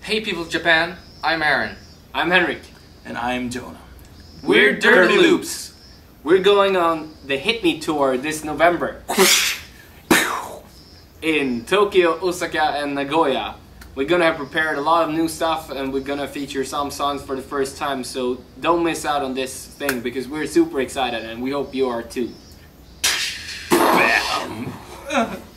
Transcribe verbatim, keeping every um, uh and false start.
Hey people of Japan, I'm Aaron. I'm Henrik. And I'm Jonah. We're Dirty Loops. We're going on the Hit Me Tour this November in Tokyo, Osaka and Nagoya. We're gonna have prepared a lot of new stuff and we're gonna feature some songs for the first time, so don't miss out on this thing because we're super excited and we hope you are too. Bam.